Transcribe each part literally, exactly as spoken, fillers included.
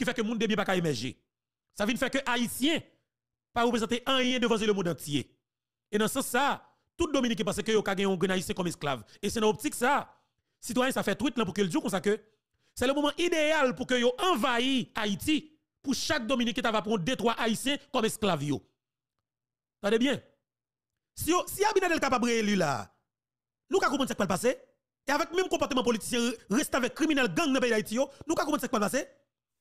fait que le monde de bien pas émerger. Ça vient faire que Haïtien pas représenter rien devant le monde entier. Et dans ce sens ça, tout Dominicain pense que yo ka gagner un Haïtien comme esclave. Et c'est dans l'optique ça. Citoyen ça fait tweet là pour que le jour comme ça que c'est le moment idéal pour que yo envahi Haïti pour chaque Dominicain va prendre deux trois Haïtiens comme esclaves yo. Attendez bien. Si yo, si Abinadel capable élu là, nous ka comprendre ce qui va passer. Et avec même comportement politicien reste avec criminel gang dans le pays d'Haïti, nous ka comprendre ce qui va passer.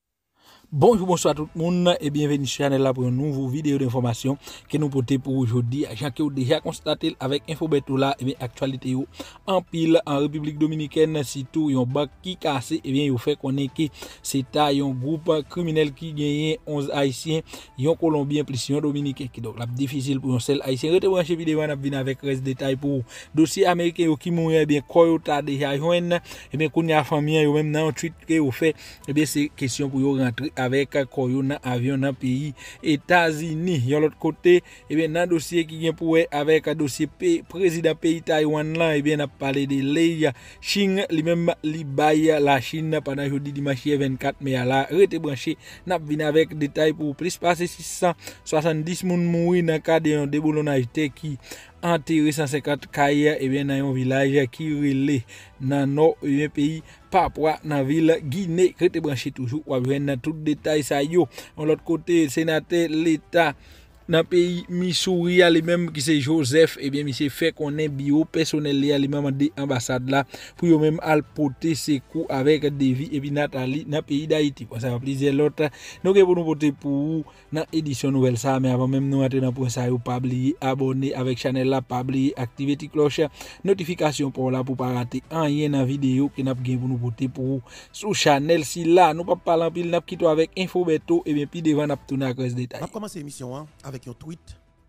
Bonjour, bonsoir tout le monde et bienvenue sur la chaîne là pour une nouvelle vidéo d'information que nous portons pour aujourd'hui. Jean que vous déjà constaté avec Infobeto là et bien actualité yo en pile en République Dominicaine surtout yon banque qui cassé et bien yo fait connaître que c'est un groupe criminel qui gagne onze haïtiens, yon colombien plus yon dominicain qui donc la difficile pour un seul haïtien. Rete brancher vidéo on a venir avec reste détail pour dossier américain yo qui mourir bien Koyota déjà joine et bien kounya famille yo même dans tweet que yo fait et bien c'est question pour yo rentrer avec Corona avion dans pays États-Unis. Yon l'autre côté et bien dans dossier qui vient pour avec un dossier président pays Taïwan là et bien a parlé de Lei Ching lui-même li bail la Chine pendant jeudi dimanche vingt-quatre mai là rete branché n'a vinn avec détail pour plus passer six cent soixante-dix moun mouri dans cas de déboulonnage qui enterré cent cinquante cailles et bien dans un village qui relé dans nord un pays Papua dans ville Guinée rete branché toujours ou dans tout détail ça yo. De l'autre côté sénateur l'État dans pays Missouri les même qui c'est Joseph et bien monsieur fait qu'on est bio personnel les même de ambassade là pour yo même al porter ses coups avec David et puis Nathalie dans pays d'Haïti pour ça va plaisir l'autre donc pour nous porter pour dans édition nouvelle ça mais avant même nous entrer dans point ça yo pas oublier abonner avec channel là pas oublier activer la cloche notification pour là pour pas rater rien dans vidéo que n'a gain pour nous porter pour sur channel si là nous pas parler en pile n'a quitter avec Infobeto et bien puis devant n'a tourner avec les détails. On va commencer l'émission hein, avec un tweet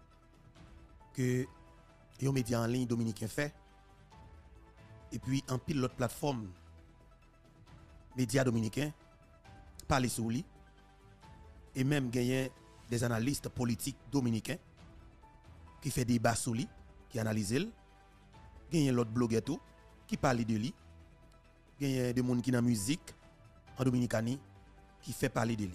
que un média en ligne dominicain fait et puis en pile l'autre plateforme média dominicain parler sur lui et même gagner des analystes politiques dominicains qui fait débat sur lui qui analyse le gagner l'autre blogueur tout qui parle de lui gagner des monde qui dans musique en Dominicanie qui fait parler de lui.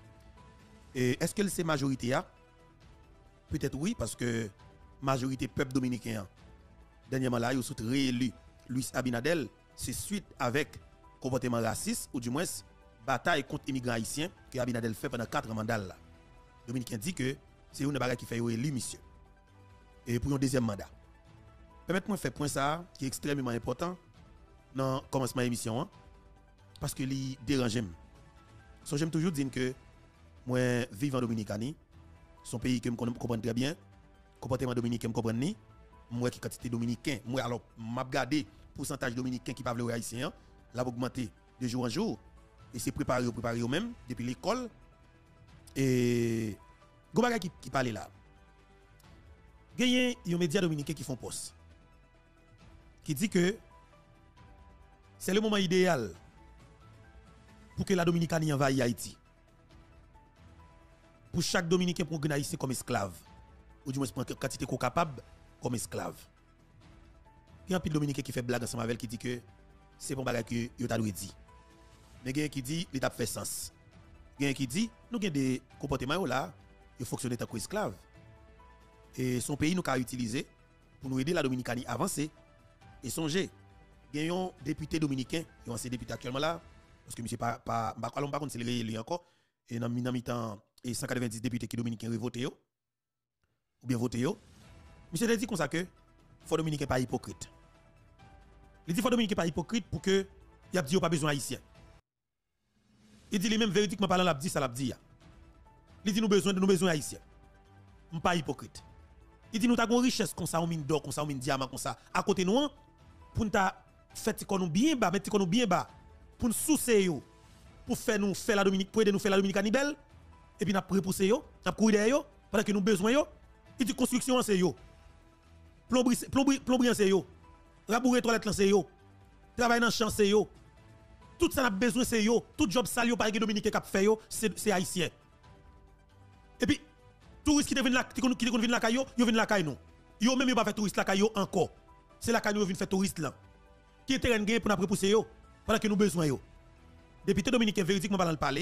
Et est-ce que c'est majorité a? Peut-être oui, parce que majorité peuple dominicain, dernièrement là, ils ont réélu Luis Abinadel, c'est suite avec comportement raciste, ou du moins bataille contre les immigrants haïtiens que Abinadel fait pendant quatre mandats là. Dominicain dit que c'est une bagaille qui fait élu monsieur. Et pour un deuxième mandat. Permettez-moi de faire point ça, qui est extrêmement important dans le commencement de l'émission, hein, parce que il dérange. So, j'aime toujours dire que moi, vivant en Dominicanie, son pays que je comprends très bien, comportement dominicain je comprends ni, moi qui quantité dominicain, moi alors m'a regardé pourcentage dominicain qui parle haïtien, l'a augmenté de jour en jour et c'est préparé préparé eux même depuis l'école et go bagay qui qui parle là. Gagné un média dominicain qui font poste qui dit que c'est le moment idéal pour que la Dominicanie envahisse Haïti. Pour chaque Dominicain pour un Haïtien comme esclave. Ou du moins pour quantité qu'on capable comme esclave. Il y a un peu de Dominicain qui fait blague ensemble avec qui dit que c'est bon bagage que yo t'a dit. Mais il y a qui dit l'état fait sens. Il y a qui dit nous avons des comportements là, ils fonctionnent tant qu'esclave. Et son pays nous a utilisé pour nous aider la Dominicanie à avancer et songer. Il y a un député dominicain, il y a un député actuellement là parce que monsieur pas pas pas par contre c'est réélu encore et dans mi-temps et cent quatre-vingt-dix députés qui dominicains voté ou bien voté yo. Monsieur a dit comme ça que faut dominicain pas hypocrite. Il dit faut dominicain pas hypocrite pour que y a dit pas besoin haïtien. Il dit les mêmes véridiquement parlant l'a dit ça l'a dit. Il dit nous besoin de nous besoin haïtien. On pas hypocrite. Il dit nous ta une richesse comme ça on mine d'or comme ça on mine diamant comme ça à côté nous pour nous ta fait qu'on nous bien bas mettre qu'on nous bien bas pour nous soucier yo pour faire nous faire la Dominique pour aider nous faire la Dominicanie belle. Et puis, nous avons repoussé, nous avons couru derrière, pendant que nous avons besoin. Il dit construction, c'est yo. Plomberie, c'est yo. Rabourer toilette, c'est yo. Travail dans le champ, c'est yo. Tout ça, nous avons besoin, c'est yo. Tout job sale, par exemple, Dominique qui fait, c'est haïtien. Et puis, touristes qui viennent là, qui viennent là, ils viennent là, nous. Yo même pas fait touriste là, encore. C'est là que nous viennent faire touriste là. Qui est terrain pour nous repousser, pendant que nous avons besoin. Député Dominicain, véridiquement, pas dans le palais.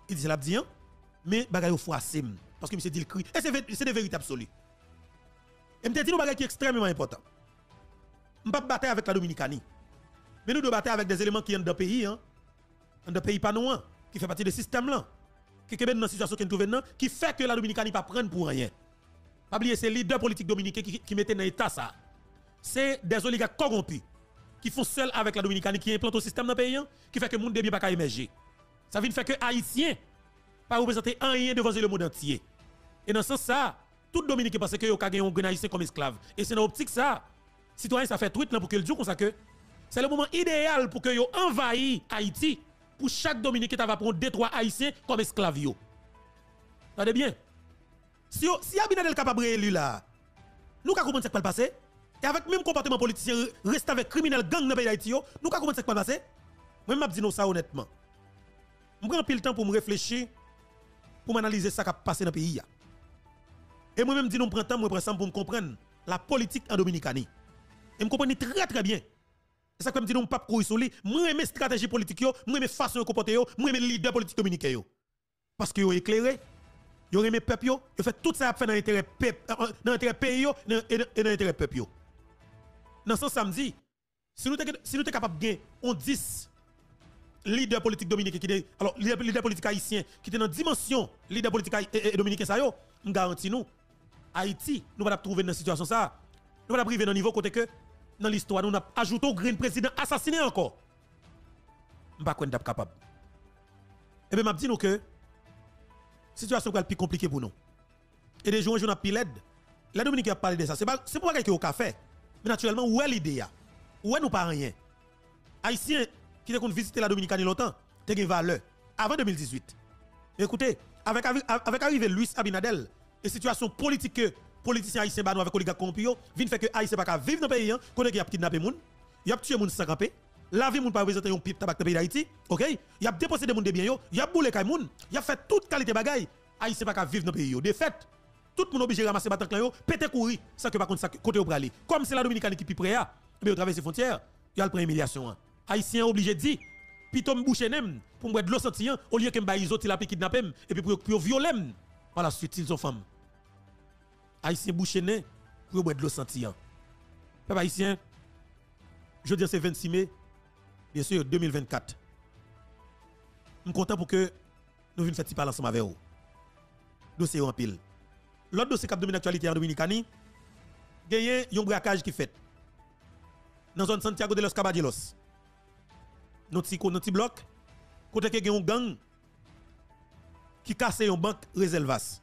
Il dit c'est l'a dit hein, mais bagay yo froissé parce que monsieur dit le cri et c'est c'est des vérités absolues. Et me dit nous bagay qui est extrêmement important. On pas battre avec la Dominicanie. Mais nous devons battre avec des éléments qui sont dans le pays hein. Dans le pays pas nous qui fait partie du système là. Qui est dans une situation qui nous trouve qui fait que la Dominicanie pas prendre pour rien. Pas oublier c'est les leaders politiques dominicains qui qui mettent dans l'état ça. C'est des oligarques corrompus qui font seul avec la Dominicanie qui implantent au système dans le pays qui fait que le monde ne pas émerger. Ça vient faire que Haïtiens pas représenter rien devant le monde entier. Et dans ce sens ça, tout Dominicain pense que yo ka gagner un Haïtien comme esclave. Et c'est dans l'optique ça. Citoyen ça fait tweet là pour que le dit comme ça que c'est le moment idéal pour que yo envahi Haïti pour chaque Dominicain va prendre deux trois Haïtiens comme esclaves yo. Regardez bien. Si yo, si Abinadel capable élu là, nous ka comprendre ce qui va passer. Et avec même comportement politicien reste avec criminel gang dans le pays d'Haïti yo, nous ka comprendre ce qui va passer. Moi m'a dit nous ça honnêtement. Je prends pile temps pour me réfléchir pour m'analyser ça qui a passé dans le pays. Et moi-même, dis nous prends temps, moi prends temps pour me comprendre la politique en Dominicanie. Et me comprendre très très bien. C'est ça que me dit nous pas courir sur lui. Moi aimer stratégie politique yo, moi aimer façon de comporter yo, moi aimer leader politique dominicain yo. Parce que yo éclairé, yo aimé peuple yo, yo fait tout ça à faire dans l'intérêt peuple, dans l'intérêt pays yo et dans l'intérêt peuple yo. Dans ce samedi, si nous si nous capable de gagner on dix leader politique dominicain qui alors leader politique haïtien qui était dans dimension leader politique dominicain ça yo, on garantit nous Haïti, nous va trouver dans situation ça. Nous va arriver dans niveau côté que dans l'histoire nous avons ajouté au grand président assassiné encore. On pas quoi capable. Et bien m'a dit nous que situation est plus compliquée pour nous. Et des jours on a pile l'aide. La Dominique a parlé de ça, c'est pas c'est pas quelque chose au café. Mais naturellement où est l'idée là? Où est nous pas rien. Haïtien qui te compte visiter la Dominicanie longtemps, te une valeur avant deux mille dix-huit. Écoutez, avec avec arrivée Luis Abinadel et situation politique que politiciens haïtiens ba avec oligarques corrompus vinn fait que haïtien pas vivre dans le pays côté qui a kidnappé moun, y a tué moun sans camper, la vie moun pas représenter un pipe tabac dans le pays d'Haïti, OK? Y a dépossédé moun de biens yo, y a boulé kay moun, y a fait toute qualité bagaille, haïtien pas vivre dans le pays yo. De fait, tout le monde obligé ramasser batan clan yo, pété courir sans que par contre ça côté au pralé. Comme c'est la Dominicanie qui plus près a, mais au travers ses frontières, y a le prend humiliation. Haïtien obligé de dire pitom boucher nem pour boire de l'eau sentient au lieu que m'ba iso il a kidnappé et puis pour pour violer par la suite ils sont femmes. Haïtien boucher né pour boire de l'eau sentient. Peuple haïtien, je dis c'est vingt-six mai bien sûr deux mille vingt-quatre. Je suis content pour que nous venions faire petit parler ensemble avec vous. Dossier en pile. L'autre dossier qui domine l'actualité en Dominicanie, il y a un braquage qui fait dans la zone Santiago de los Caballeros. Notre petit bloc, côté que y a un gang qui casse une banque Reservas.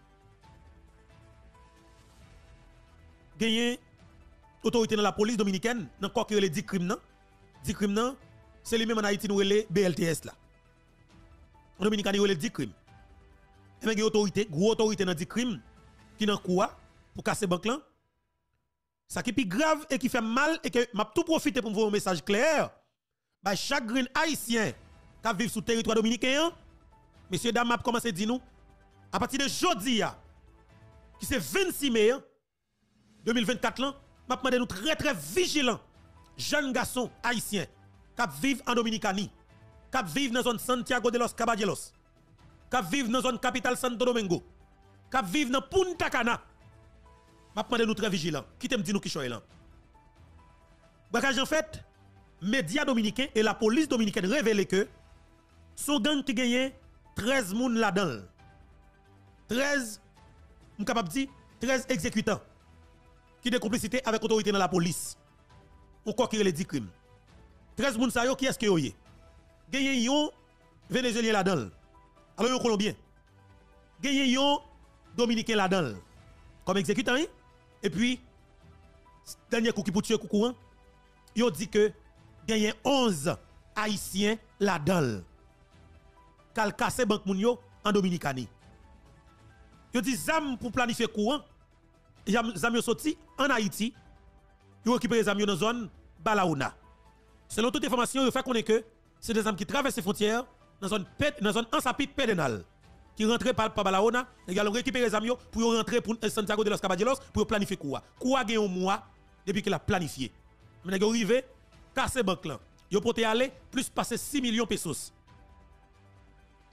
Il y a une autorité dans la police dominicaine, dans quoi que les dix crimes, dix crimes, c'est les mêmes en Haïti nous les B L T S là. En Dominicanie, nous les dix crimes. Et il y a une autorité, une autorité dans dix crimes qui dans quoi pour casser banque là. Ça qui est plus grave et qui fait mal et que m'a tout profiter pour me voir un message clair. Bah chaque grain haïtien qui vit sur le territoire dominicain, messieurs dames m'a commencé à dire nous à partir de jeudi qui c'est vingt-six mai deux mille vingt-quatre là, m'a demandé nous très très vigilants jeunes garçons haïtiens qui vivent en Dominicanie, qui vivent dans la zone Santiago de los Caballeros, qui vivent dans la zone capitale Santo Domingo, qui vivent dans Punta Cana. M'a demandé nous très vigilants. Qui t'aime dire nous qui choye là? Bagage en fait, médias dominicains et la police dominicaine révèlent que son gang qui gagne treize moun là-dedans. treize, je suis capable de dire, treize exécutants qui ont complicité avec l'autorité dans la police. On croit qu'il y a les dix crimes. treize moun sa yo, qui est-ce que yo yé? Gagne yon Vénézuélien là-dedans. Alors yon Colombien. Gagne yon Dominicain là-dedans. Comme exécutant, hein? Et puis, dernier coup qui pour tuer coucou, yon dit que gagne onze Haïtiens là-dedans. Kal casse banque moun yo en Dominicanie. Yo dit zam pour planifier courant. Zam yo sorti en Haïti. Yo récupéré zam yo dans zone Balaona. Selon toute information, yo fait connaître que c'est des hommes qui traversent les frontières dans zone dans zone ansapit pédénal qui rentrent par par Balaona, et ont récupéré les zam yo pour rentrer pour Santiago de los Caballeros pour planifier courant. Courant gagne un mois depuis qu'il a planifié. Mais yo arrivé casser banque là. Yo pote aller plus passer six millions de pesos.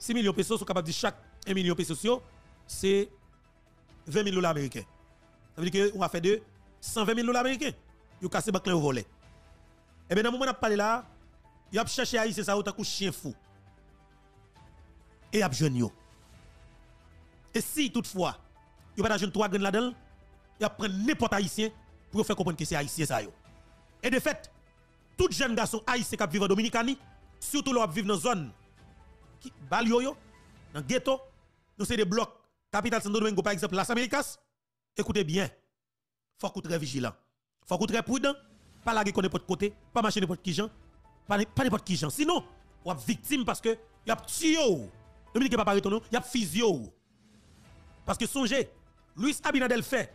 six millions de pesos, sont capables de dire chaque un million de pesos, c'est vingt mille dollars américains. Ça veut dire qu'on va faire de cent vingt mille dollars américains. Ils ont cassé le au volet. Et bien, dans le moment où on a parlé là, ils ont cherché à ça, autant que chien fou. Et ils ont jeune. Et si toutefois, ils ont pas jeune trois graines là-dedans, ils prennent n'importe haïtien pour faire comprendre que c'est haïtien ça. Et de fait, tout jeune garçon haïtien qui vivent en Dominicanie, surtout là qui vivent dans une zone qui balio yo, dans le ghetto, nous c'est des blocs capitale Santo Domingo par exemple Las Américas. Écoutez bien, faut qu'on très vigilant, faut qu'on très prudent, pas la qu'on n'importe côté, pas marcher n'importe qui gens, pas n'importe qui gens. Sinon, on est victime parce que y a tué. Dominique pas parler ton nom, y a physio. Parce que songez, Luis Abinadel fait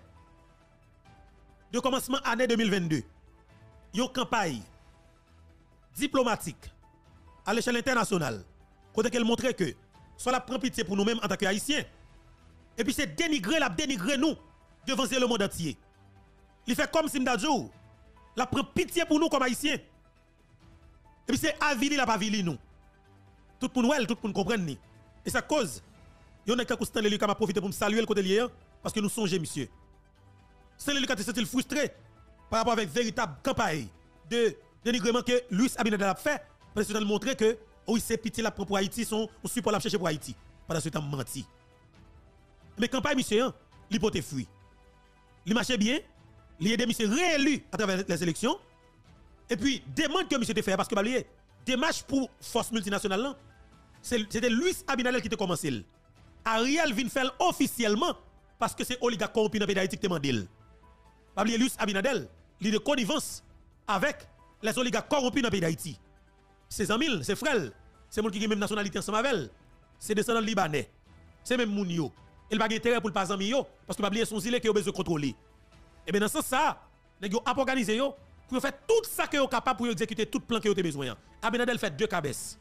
de commencement année deux mille vingt-deux, une campagne diplomatique à l'échelle internationale, côté qu'elle montrait que soit la prend pitié pour nous-mêmes en tant qu'Haïtiens, et puis c'est dénigrer, la dénigrer nous devant le monde entier. Il fait comme si m'dadjou, la prend pitié pour nous comme Haïtiens. Et puis c'est avili la pas avili nous. Tout le monde ouais, tout le monde comprenne ni. Et ça cause, il y en a quelques Stanley Lucas m'a profité pour me saluer le côté lié parce que nous songeons monsieur. Stanley Lucas s'est frustré par rapport avec véritable campagne de dénigrement que Luis Abinadel a fait parce qu'il a montré que oui c'est pitié la pour Haïti son on support la chercher pour Haïti. Pendant ce temps menti. Mais campagne monsieur, l'hypothèse fruit. Il marchait bien, il aidé monsieur réélu à travers les élections. Et puis demande que monsieur te fait parce que bah lié démarche pour force multinationale là, c'était Luis Abinadel qui te commencé. Ariel vient faire officiellement parce que c'est oligarque corrompu dans le pays d'Haïti qui te demande. Pas oublier Luis Abinadel, il est de connivence avec les oligarques corrompus dans le pays d'Haïti. Ses amis, ses frères, c'est monde qui a même nationalité ensemble avec elle. C'est descendants libanais. C'est même moun yo. Il n'a pas intérêt pour le pas ami yo parce que pas oublier son zile qui a besoin de contrôler. Et bien dans ce sens ça, nèg yo a organisé yo pour faire tout ça que yo capable pour exécuter tout plan que yo te besoin. Abinadel fait deux cabesses.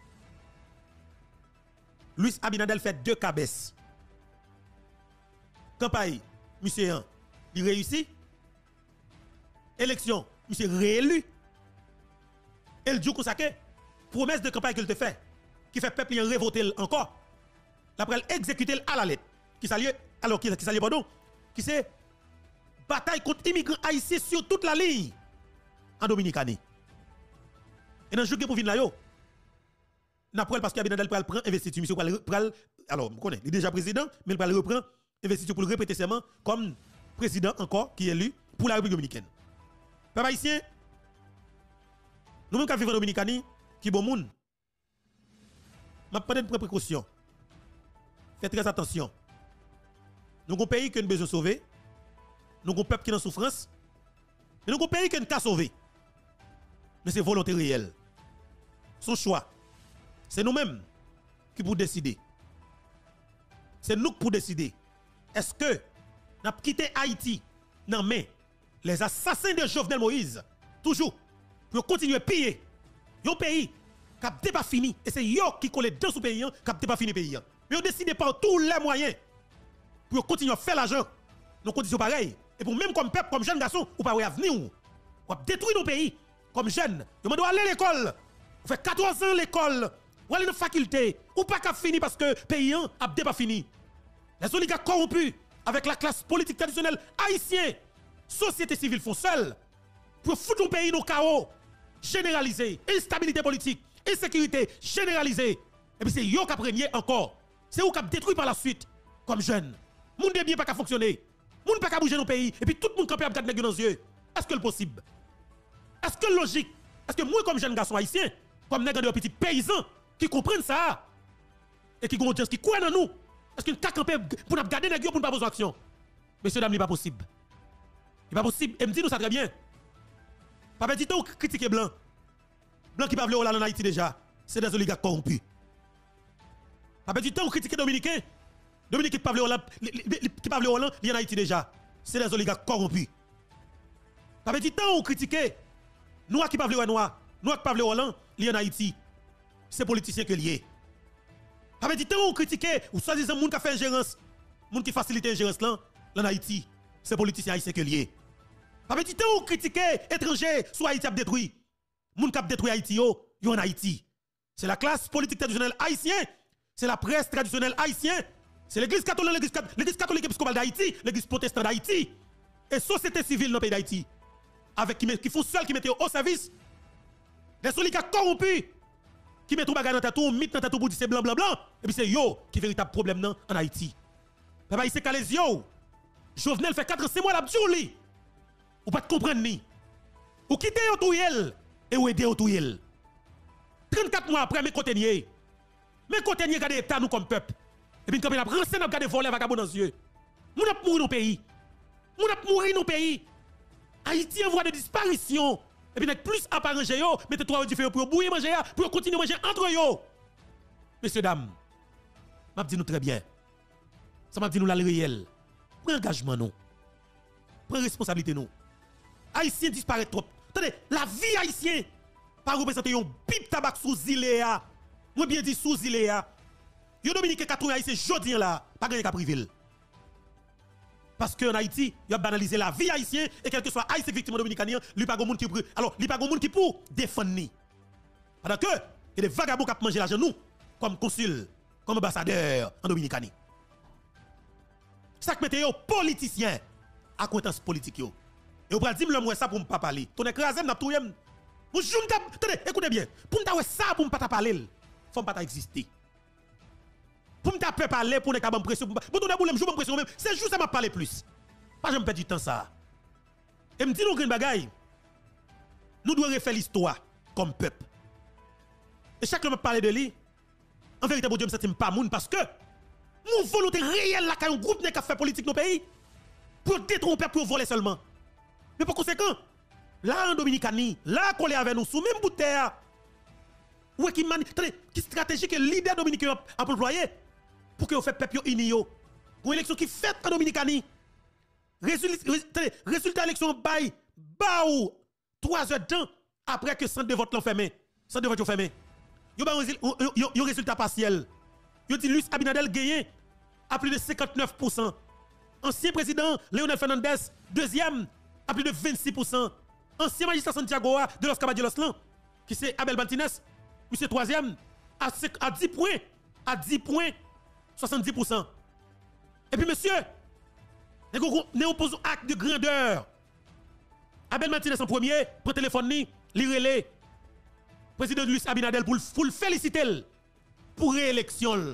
Luis Abinadel fait deux cabesses. Campagne, monsieur, il réussit. Élection, monsieur réélu. Et le dit comme ça que promesse de campagne qu'il te fait, qui fait peuple révolter encore. L'après exécuter à la lettre, qui s'allie, alors qui s'allie, pardon, qui c'est bataille contre immigrants haïtiens sur toute la ligne en Dominicanie. Et dans le jour pour venir là, yo, n'après parce qu'Abinadel pral prend investiture, monsieur pral, alors, vous connaissez, il est déjà président, mais il pral reprend investiture pour le répéter seulement comme président encore qui est élu pour la République dominicaine. Peuple haïtien, nous-mêmes qui vivons en Dominicanie, qui bon monde, m'a prendre une précaution. Faites très attention. Nous avons un pays qui a besoin de sauver. Nous avons un peuple qui est en souffrance. Mais nous avons un pays qui a qu'à sauver. Mais c'est volonté réelle. Son choix. C'est nous-mêmes qui pour décider. C'est nous qui pour décider. Est-ce que nous avons quitté Haïti dans mais les assassins de Jovenel Moïse, toujours, pour continuer à piller un pays qui n'a pas fini. Et c'est eux qui collent dans ce pays qui n'a pas fini le pays. Mais on décide par tous les moyens pour continuer à faire l'argent dans des conditions pareilles. Et pour même comme peuple, comme jeune garçon, ou pas avenir, ou détruire nos pays comme jeunes. Vous devez aller à l'école. Vous faites quatorze ans l'école. Ou aller dans la faculté. Ou pas qu'à finir parce que le pays n'a pas fini. Les oligarques corrompus avec la classe politique traditionnelle haïtienne, société civile font seul pour foutre le pays dans le chaos généralisé, instabilité politique, insécurité généralisée. Et puis c'est eux qui apprennent encore. C'est eux qui détruit par la suite comme jeunes. Moun de bien pas qu'à fonctionner. Moun pas qu'à bouger dans le pays. Et puis tout le monde campé à regarder dans les yeux. Est-ce que c'est possible? Est-ce que c'est logique? Est-ce que moi comme jeune garçon haïtien, comme nègre de petits paysans qui comprennent ça et qui ont qui croient dans nous, est-ce que nous campé pour nous garder les pour ne pas besoin d'action? Messieurs dames, il n'est pas possible. Il n'est pas possible. Et me dit nous ça très bien. Pas petit temps critiquer blanc. Blanc qui parle au en Haïti déjà, c'est des oligarques corrompus. Pas petit temps critiquer dominicain. Dominique qui parle Hollande, qui parle Hollande, il y en a Haïti déjà. C'est des oligarques corrompus. Ça veut dire tant on critique noirs qui parlent noir, noirs qui parlent Hollande, il y en a Haïti. C'est politiciens que lié. Ça veut dire tant on critique ou soi-disant moun qui fait ingérence, moun qui facilite ingérence là, en Haïti, c'est politiciens haïtiens que lié. Ça veut dire tant on critique étrangers, soit Haïti a détruit. Moun qui a détruit Haïti yo, yo en Haïti. C'est la classe politique traditionnelle haïtienne. C'est la presse traditionnelle haïtienne. C'est l'église catholique, l'église catholique, l'église catholique épiscopale d'Haïti, l'église protestante d'Haïti. Et société civile dans le pays d'Haïti. Avec qui, qui font seul qui mettent au service. Des solides corrompus. Qui mettent tout bagage dans ta tour, mythe dans ta tour pour dire c'est blanc, blanc, blanc. Et puis c'est yo qui est véritable problème non, en Haïti. Papa, il s'est calé yo. Jovenel fait quatre cinq mois la bdjouli. Ou pas de comprendre ni. Ou quitter yo touyel et ou aider yo touyel. trente-quatre mois après, mes conteniers. Mes conteniers gardent l'État nous comme peuple. Et puis quand on a rancé, on a gardé voler vagabond dans les yeux. Nous avons mouru dans le pays. Nous avons mouru dans le pays. Haïti en voie de disparition. Et puis nous plus à pas ranger yo, mettez trois différents pour bouiller manger, pour continuer à manger entre yo. Messieurs, dames, m'a dit nous très bien. Ça m'a dit nous la réel. Prends engagement nous. Prends responsabilité nous. Haïtien disparaît trop. Attendez, la vie haïtienne pas représenter un bip tabac sous Zilea. Moi bien dit sous Zilea. Yo Dominique quatre haïtien jodi là, pas gagner qu'à privé. Parce que en Haïti, il a banalisé la vie haïtienne et quel que soit haïtien victime dominicain, lui pas monde qui alors, lui pas monde qui pour défendre ni. Pendant que il y a des vagabonds qui mangent l'argent nous comme consul, comme ambassadeur en Dominicanie. Ça que mettez yo politicien à compétence politique yo. Et vous dire le moi ça pour me pas parler. Ton écrasé n'a tout yem. Vous joue attendez, écoutez bien. Pour me ça pour me pas parler, faut pas exister. Pour me taper parler pour ne pas pression pour tourner pour me jouer pression même, c'est juste ça m'a parler plus. Pas je me perdre du temps ça. Et me dit nous grande bagaille. Nous devons refaire l'histoire comme peuple. Et chaque fois que je parle de lui, en vérité, bon Dieu, je ne me pas moun parce que mon volonté réelle là, quand un groupe qui a fait politique dans le pays, pour détromper, pour voler seulement. Mais par conséquent, là en Dominicanie, là qu'on est avec nous, sous même bout de terre, où est qui mani, qui stratégie que le leader dominicain a employé pour que vous fassiez peuple uni pour une élection qui fait en Dominicanie. Résultat, résultat élection bail, baou, trois heures de temps après que centre de vote l'ont fermé. Centre de vote l'ont fermé. Yo ba un résultat partiel. Yo dit Luis Abinadel gagné à plus de cinquante-neuf pour cent. Ancien président Leonel Fernandez, deuxième, à plus de vingt-six pour cent. Ancien magistrat Santiago de Los Caballeros, qui c'est Abel Martinez, lui c'est troisième, à dix points, à dix points, soixante-dix pour cent. Et puis monsieur, nous opposons acte de grandeur. Abel Martinez en premier, prend téléphone, li relais. Président Luis Abinadel pour, pour le féliciter pour réélection.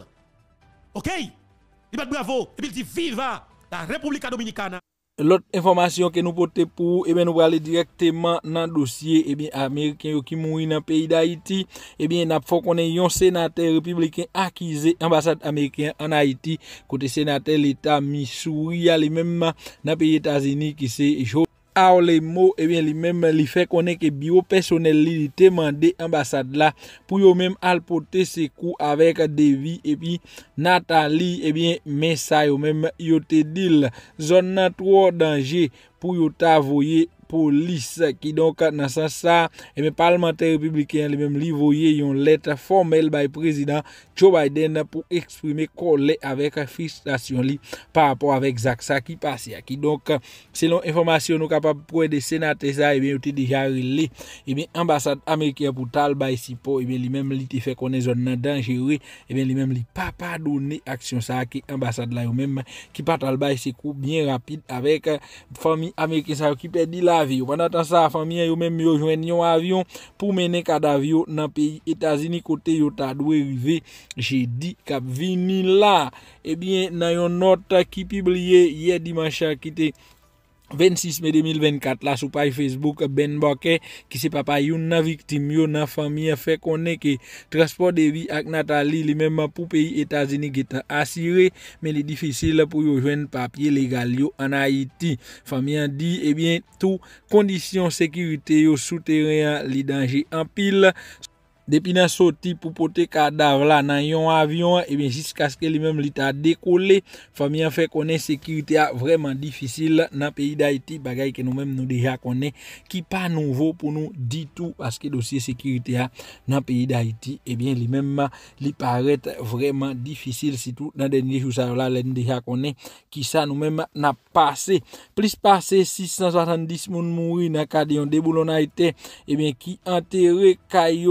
OK? Il va bravo. Et puis il dit viva la République Dominicana. L'autre information que nous portons pour, eh bien, nous aller directement dans le dossier, eh bien, américain qui mourent dans le pays d'Haïti, eh bien, n'a faut qu'on ait un sénateur républicain accusé ambassade américaine en Haïti, côté sénateur l'État Missouri, les mêmes dans le pays États-Unis qui c'est alors les mots eh bien lui-même lui fait connaître que bureau personnel lui demandé ambassade là pour yo même alporter ses coups avec Devi et puis Nathalie eh bien mais ça yo même yo te dit zone trop danger pour yo t'avoyer police qui donc dans ce sens ça et mes parlementaires républicains les mêmes li voyer une lettre formelle by président Joe Biden pour exprimer colère avec frustration li par rapport avec ça qui passe qui donc selon information nous capable pour des sénateurs ça et bien était déjà relé et bien ambassade américaine pour tal by sipo et bien lui même li te fait connaître zone dangereux et bien lui même li pas pardonner action ça qui ambassade là même qui pas tal by c'est coup bien rapide avec famille américaine ça qui perdit la vie. Pendant temps ça, famille yo même yo joine un avion pour mener cadavre dans pays États-Unis côté yo ta doit arriver jeudi cap vini là. Eh bien dans une note qui publié hier dimanche qui était vingt-six mai deux mille vingt-quatre là sur page Facebook Ben Baker qui c'est papa une victime yo dans famille fait connaît que transport de vie avec Nathalie lui même pour pays États-Unis qui est assuré mais il est difficile pour yo joindre papier légal yo en Haïti. Famille dit eh bien tout condition sécurité yo souterrain li danger en pile. Depuis nan sorti pour porter cadavre là dans un avion et bien jusqu'à ce que lui-même li ta décollé famille fait connaît sécurité a vraiment difficile dans pays d'Haïti bagay que nous même nous déjà connaît qui pas nouveau pour nous dit tout parce que dossier sécurité a dans pays d'Haïti et bien lui-même li paraît vraiment difficile surtout dans dernier jour ça là nous déjà connaît qui ça nous même n'a passé plus passé six cent soixante-dix moun mouri dans cas de déboulonnalité et bien qui enterré caillou dans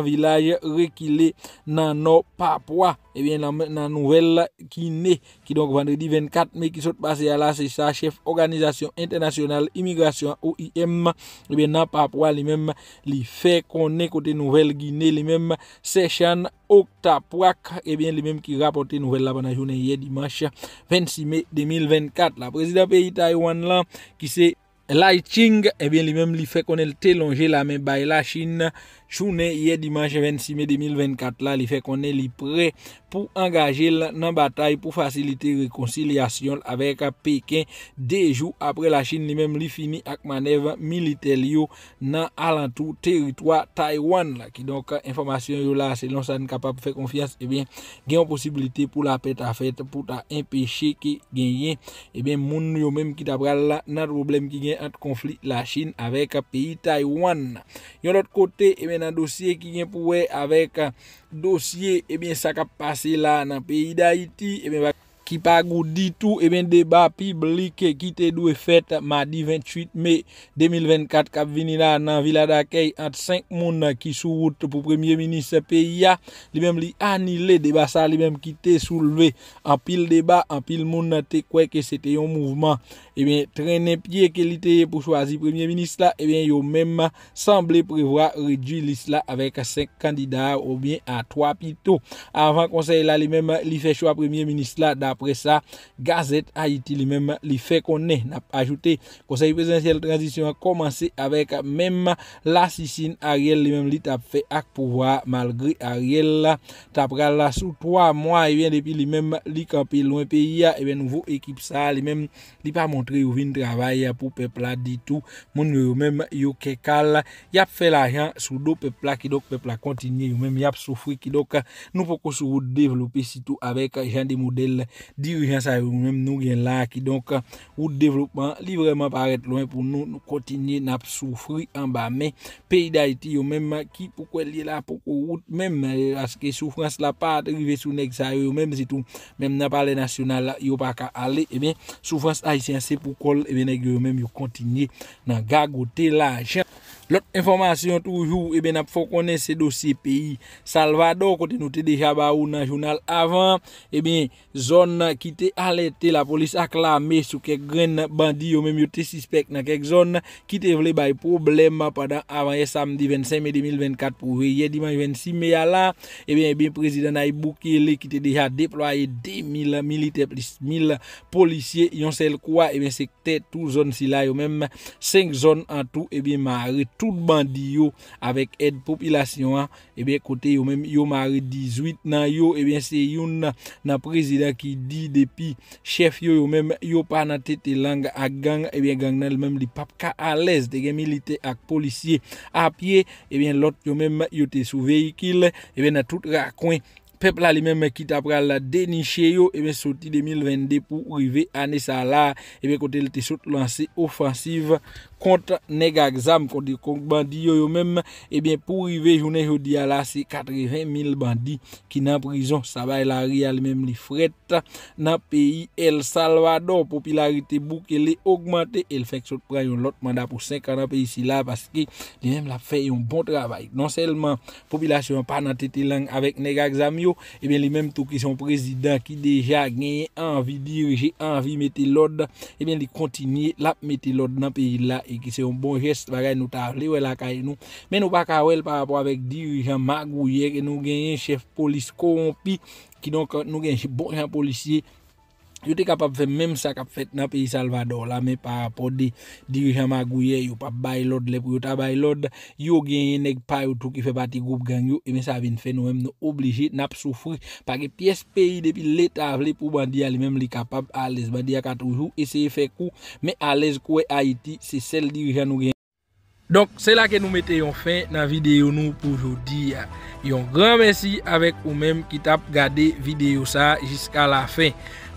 village Rekile dans nord Papua. Et bien dans nouvelle qui naît qui donc vendredi vingt-quatre mai qui sont passé à là c'est ça chef organisation internationale immigration O I M et bien dans Papua lui-même li fait connaître côté nouvelle Guinée lui-même Session Octapuak et bien lui-même qui rapporte nouvelle là pendant journée hier dimanche vingt-six mai deux mille vingt-quatre la président pays Taïwan là qui c'est Lai Ching, eh bien, lui-même, lui fait qu'on ait longé la main by la Chine. Journée hier dimanche vingt-six mai deux mille vingt-quatre là, il fait qu'on est prêt pour engager dans la bataille pour faciliter la réconciliation avec Pékin. Deux jours après la Chine lui-même lui fini avec manœuvre militaire dans alentour territoire Taïwan là qui donc information yo là selon ça capable de faire confiance et eh bien il y a une possibilité pour la paix à fait pour ta empêcher qui gagne et eh bien moun yo même qui t'a là dans problème qui gagne entre conflit la Chine avec pays Taïwan. Yon l'autre côté et eh bien dans dossier qui gagne pour avec dossier et eh bien ça qui passé là dans pays d'Haïti et eh bien qui pas goudi tout et bien débat public qui te doit fait mardi vingt-huit mai deux mille vingt-quatre qui vini là dans villa d'accueil entre cinq moun qui sous route pour premier ministre pays a lui même li annulé débat ça lui même qui te soulevé en pile débat en pile moun te quoi que c'était un mouvement et bien traîner pied que était pour choisir premier ministre là et bien yo même semblé prévoir réduire liste là avec cinq candidats ou bien à trois plutôt avant conseil là lui même li fait choix premier ministre là après ça Gazette Haïti lui-même li fait connaître n'a ajouté conseil présidentiel transition a commencé avec même l'assassin Ariel lui-même li t'a fait acte pouvoir malgré Ariel t'a pral là sous trois mois et bien depuis lui-même li campé loin pays et bien nouveau équipe ça lui-même li pas montré ou vinn travail pour peuple là dit tout moun yo même yo kekal y a fait l'argent sous do peuple là qui donc peuple continue même y a souffrir qui donc nous faut sous développer surtout avec genre des modèles dirigeants ça même nous gain là qui donc ou développement li vraiment paraît loin pour nous nous continuer n'a souffrir en bas mais pays d'Haïti yo même qui pourquoi li là pour route même parce que souffrance là pas arriver sous nèg ça yo même c'est tout même dans parler national yo pas ka aller et bien souffrance haïtien c'est pour col et bien nèg yo même yo continuer dans gagoter l'argent. L'autre information toujours et bien n'a faut connaître ce dossier pays Salvador côté nous déjà ba ou dans journal avant et bien zone qui était alerté la police acclamé sur quelques graines bandits ou même yo té suspect dans quelques zones qui té vle bay problème pendant avant samedi vingt-cinq mai deux mille vingt-quatre pour hier dimanche vingt-six mai là et bien bien président Nayib Bukele qui était déjà déployé deux mille militaires plus mille policiers yon seul quoi et bien c'était tout zone si là yo même cinq zones en tout et bien maré tout bandi yo avec aide population et bien côté yo même yo maré dix-huit nan yo et bien c'est yon nan président qui dit depuis chef yo yo même yo pas nan tête langue à gang et bien gang nan même li pas ka à l'aise de gen militaire ak policier à pied et bien l'autre yo même yo te sous véhicule et bien dans tout raccoin peuple là lui-même qui t'a pral dénicher yo et bien sorti deux mille vingt-deux pour arriver année ça là et bien côté il te saute lancer offensive contre nèg exam contre bandit yo même et bien pour arriver journée jodi là c'est quatre-vingt mille bandits qui dans prison ça va la réal même li fret dans pays El Salvador popularité Bukele augmenté il fait que prend un autre mandat pour cinq ans dans pays ici là parce que lui même l'a fait un bon travail non seulement population pas dans tête langue avec nèg exam yo et bien lui même tout qui son président qui déjà gagné envie diriger envie mettre l'ordre et bien il continue la mettre l'ordre dans pays là et qui c'est un bon geste bagay nous ta vle la kay nous mais nous pas ka wel par rapport avec dirigeant magouillé que nous gagner chef police corrompu qui donc nous gagner bon gens policier yo te capable faire même ça qu'a fait dans pays Salvador là mais par rapport des dirigeants magouillé yo pas bail l'ordre les pour yo ta bail l'ordre yo gagner nèg pa yo tout qui fait partie groupe gang yo et mais ça vient faire nous même nous obligé n'a souffrir parce que pièce pays depuis l'état vle pour bandi lui même li capable à l'aise bandi a toujours essayer faire coup mais à l'aise quoi Haïti c'est celle dirigeant nous gagne. Donc c'est là que nous mettons fin dans la vidéo nous pour aujourd'hui. Un grand merci avec vous même qui t'a regardé vidéo ça jusqu'à la fin.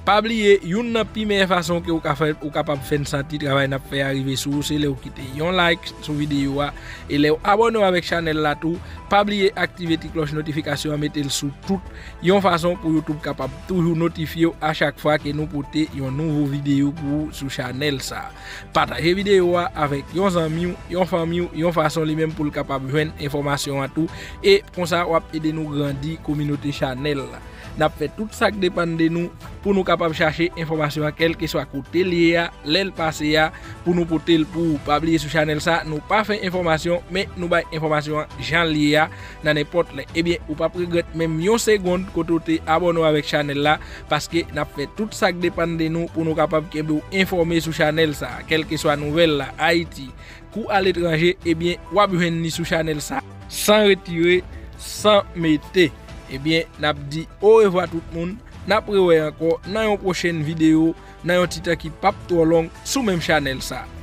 Pas oublier une pi meilleure façon que vous capable faire sentir travail n'a fait arriver sur c'est le quitter un like sur vidéo et les abonner avec channel là tout. Pas oublier activer la cloche notification mettre le sous toute une façon pour YouTube capable toujours notifier à chaque fois que nous porter une nouvelle vidéo pour sur channel ça. Partager vidéo avec vos amis, vos famille, une façon lui même pour capable joindre information à tout et comme ça on aider nous grandir communauté channel là. N'a fait tout ça qui dépend de nous pour nous capable chercher information à quel que soit côté lié l'aile passé pour nous porter pour pas oublier sur channel ça nous pas fait information mais nous ba information Jean lié dans n'importe et bien ou pas regretter même une seconde côté abonner avec channel là parce que n'a fait tout ça qui dépend de nous pour nous capable informer sur channel ça quel que soit nouvelle là Haïti ou à l'étranger et bien ou besoin ni sur channel ça sans retirer sans mettre. Eh bien, n'a dit au revoir tout le monde. N'a prévoit encore dans une prochaine vidéo, dans un titre qui pas trop long sur même channel ça.